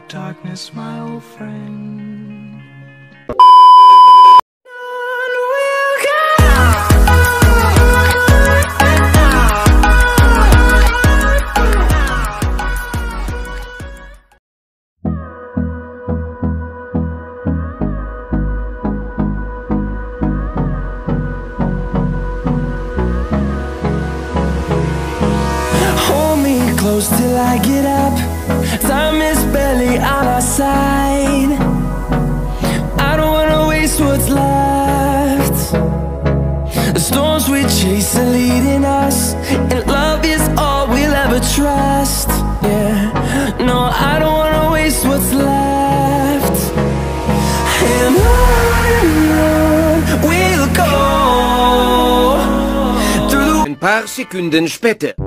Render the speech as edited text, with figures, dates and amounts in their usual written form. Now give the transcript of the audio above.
darkness, my old friend. Hold me close till I get up. Time is barely on our side. I don't wanna waste what's left. The storms we chase are leading us, and love is all we'll ever trust. Yeah, no, I don't wanna waste what's left. And on we'll go through the... Een paar seconden später.